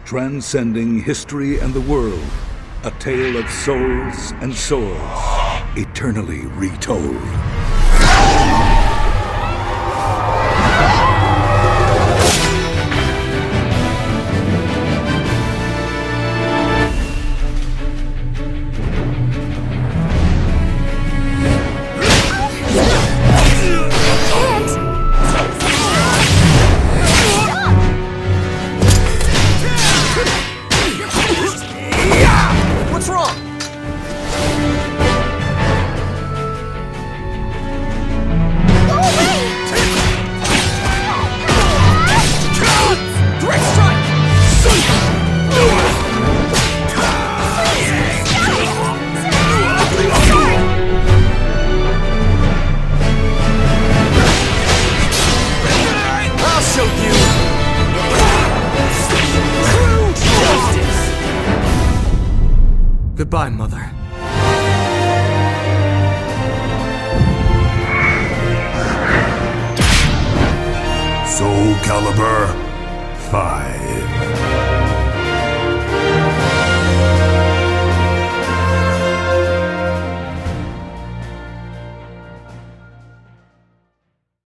Transcending history and the world, a tale of souls and swords, eternally retold. What's wrong? Go away! Direct strike! I'll show you! True justice! Goodbye, Mother. Soul Calibur 5.